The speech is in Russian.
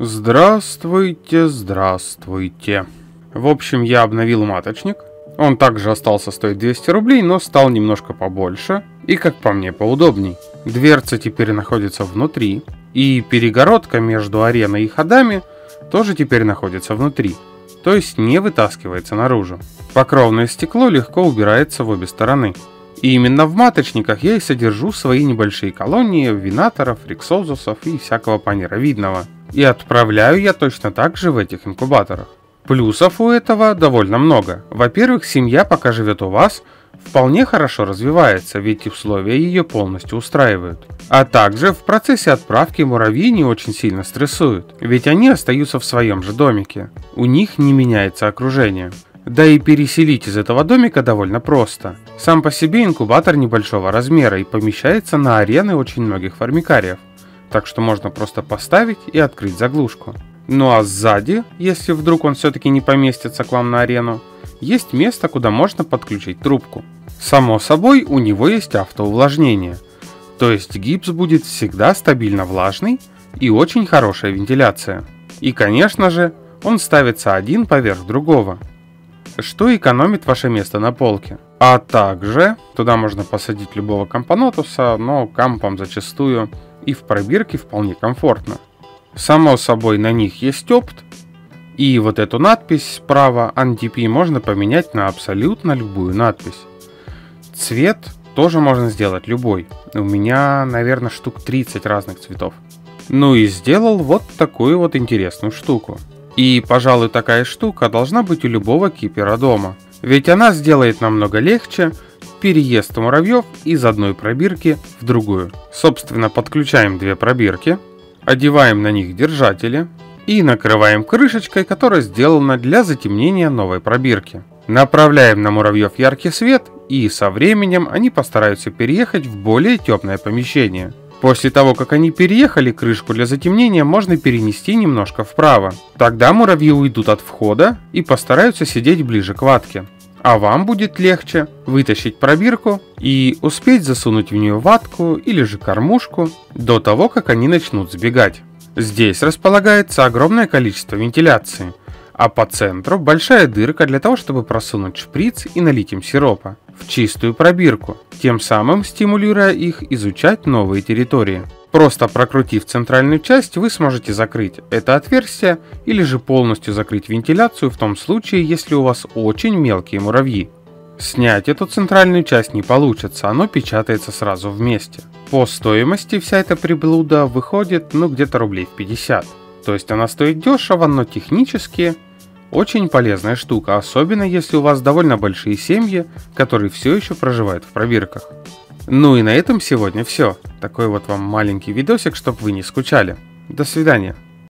Здравствуйте, здравствуйте. В общем, я обновил маточник. Он также остался стоить 200 рублей, но стал немножко побольше и, как по мне, поудобней. Дверца теперь находится внутри, и перегородка между ареной и ходами тоже теперь находится внутри, то есть не вытаскивается наружу. Покровное стекло легко убирается в обе стороны. И именно в маточниках я и содержу свои небольшие колонии винаторов, риксозусов и всякого панеровидного. И отправляю я точно так же в этих инкубаторах. Плюсов у этого довольно много. Во-первых, семья, пока живет у вас, вполне хорошо развивается, ведь условия ее полностью устраивают. А также в процессе отправки муравьи не очень сильно стрессуют, ведь они остаются в своем же домике. У них не меняется окружение. Да и переселить из этого домика довольно просто. Сам по себе инкубатор небольшого размера и помещается на арены очень многих формикариев. Так что можно просто поставить и открыть заглушку. Ну а сзади, если вдруг он все-таки не поместится к вам на арену, есть место, куда можно подключить трубку. Само собой, у него есть автоувлажнение. То есть гипс будет всегда стабильно влажный и очень хорошая вентиляция. И конечно же, он ставится один поверх другого, что экономит ваше место на полке. А также туда можно посадить любого компонотуса, но кампам зачастую и в пробирке вполне комфортно. Само собой, на них есть опт, и вот эту надпись справа NTP можно поменять на абсолютно любую надпись. Цвет тоже можно сделать любой. У меня, наверное, штук 30 разных цветов. Ну и сделал вот такую вот интересную штуку. И, пожалуй, такая штука должна быть у любого кипера дома. Ведь она сделает намного легче переезд муравьев из одной пробирки в другую. Собственно, подключаем две пробирки, одеваем на них держатели и накрываем крышечкой, которая сделана для затемнения новой пробирки. Направляем на муравьев яркий свет, и со временем они постараются переехать в более темное помещение. После того, как они переехали, крышку для затемнения можно перенести немножко вправо. Тогда муравьи уйдут от входа и постараются сидеть ближе к ватке. А вам будет легче вытащить пробирку и успеть засунуть в нее ватку или же кормушку до того, как они начнут сбегать. Здесь располагается огромное количество вентиляции, а по центру большая дырка для того, чтобы просунуть шприц и налить им сиропа в чистую пробирку, тем самым стимулируя их изучать новые территории. Просто прокрутив центральную часть, вы сможете закрыть это отверстие или же полностью закрыть вентиляцию в том случае, если у вас очень мелкие муравьи. Снять эту центральную часть не получится, оно печатается сразу вместе. По стоимости вся эта приблуда выходит где-то рублей в 50. То есть она стоит дешево, но технически очень полезная штука, особенно если у вас довольно большие семьи, которые все еще проживают в пробирках. Ну и на этом сегодня все. Такой вот вам маленький видосик, чтобы вы не скучали. До свидания.